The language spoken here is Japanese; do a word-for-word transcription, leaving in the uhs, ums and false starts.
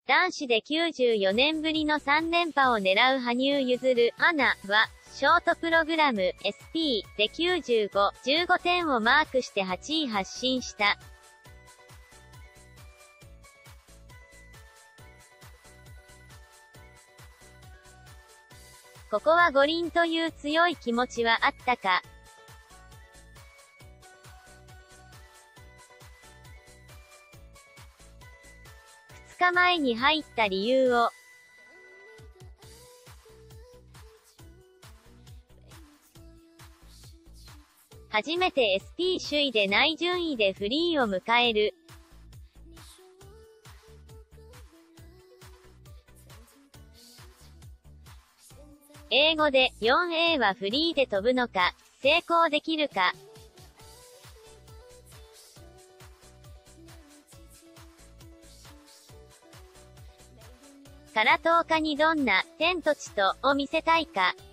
男子できゅうじゅうよねんぶりのさんれんぱを狙う羽生結弦、アナは、ショートプログラム エスピー できゅうじゅうご、じゅうごてんをマークしてはちい発進した。ここは五輪という強い気持ちはあったか。ふつかまえに入った理由を。初めて エスピー 首位でない順位でフリーを迎える。英語で よんエー はフリーで飛ぶのか、成功できるか。からとおかにどんな天と地とを見せたいか。